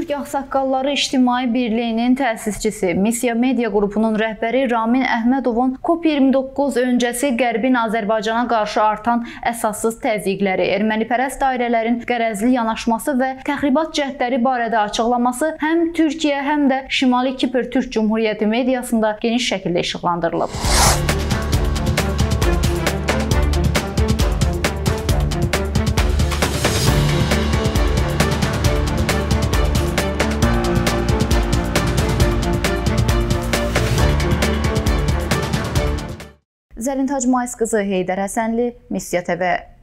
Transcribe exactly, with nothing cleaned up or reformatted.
Türk Ağsaqqalları İctimai Birliyinin təsisçisi, Missiya Media qrupunun rəhbəri Ramin Əhmədovun COP iyirmi doqquz öncəsi Qərbin Azərbaycana qarşı artan əsassız təzyiqləri, ermənipərəst dairələrin qərəzli yanaşması və təxribat cəhdləri barədə açıqlaması həm Türkiyə, həm də Şimali Kipr Türk Cümhuriyyəti mediasında geniş şəkildə işıqlandırılıb. Zərintac Mayıs qızı, Heydər Həsənli, Missiya T V.